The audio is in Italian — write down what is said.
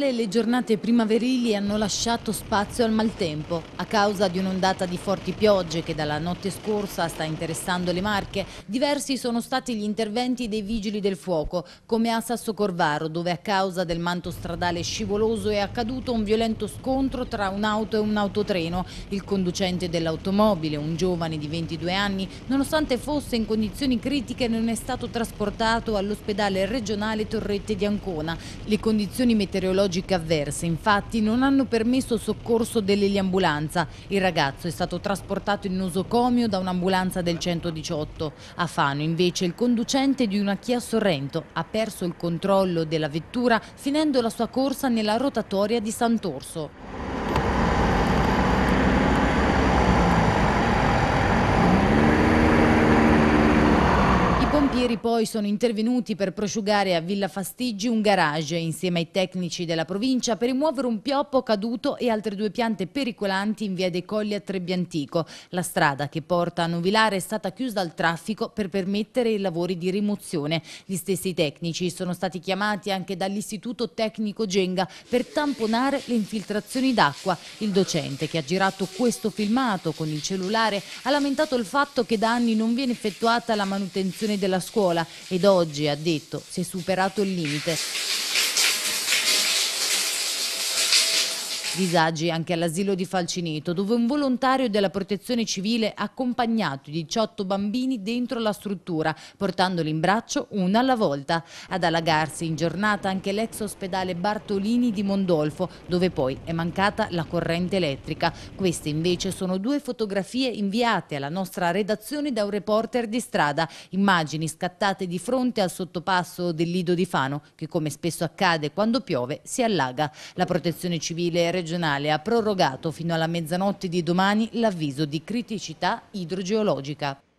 sole, le giornate primaverili hanno lasciato spazio al maltempo. A causa di un'ondata di forti piogge che dalla notte scorsa sta interessando le Marche, diversi sono stati gli interventi dei vigili del fuoco, come a Sassocorvaro, dove a causa del manto stradale scivoloso è accaduto un violento scontro tra un'auto e un autotreno. Il conducente dell'automobile, un giovane di 22 anni, nonostante fosse in condizioni critiche, non è stato trasportato all'ospedale regionale Torrette di Ancona. Le condizioni meteorologiche avverse, infatti, non hanno permesso soccorso dell'eliambulanza. Il ragazzo è stato trasportato in nosocomio da un'ambulanza del 118. A Fano, invece, il conducente di una Kia Sorrento ha perso il controllo della vettura finendo la sua corsa nella rotatoria di Sant'Orso. I pompieri poi sono intervenuti per prosciugare a Villa Fastiggi un garage insieme ai tecnici della provincia per rimuovere un pioppo caduto e altre due piante pericolanti in via dei Colli a Trebbiantico. La strada che porta a Novilare è stata chiusa al traffico per permettere i lavori di rimozione. Gli stessi tecnici sono stati chiamati anche dall'Istituto Tecnico Genga per tamponare le infiltrazioni d'acqua. Il docente che ha girato questo filmato con il cellulare ha lamentato il fatto che da anni non viene effettuata la manutenzione della scuola ed oggi, ha detto, si è superato il limite. Disagi anche all'asilo di Falcinito, dove un volontario della Protezione Civile ha accompagnato i 18 bambini dentro la struttura, portandoli in braccio una alla volta. Ad allagarsi in giornata anche l'ex ospedale Bartolini di Mondolfo, dove poi è mancata la corrente elettrica. Queste invece sono due fotografie inviate alla nostra redazione da un reporter di strada, immagini scattate di fronte al sottopasso del Lido di Fano, che come spesso accade quando piove si allaga. La Protezione Civile regionale ha prorogato fino alla mezzanotte di domani l'avviso di criticità idrogeologica.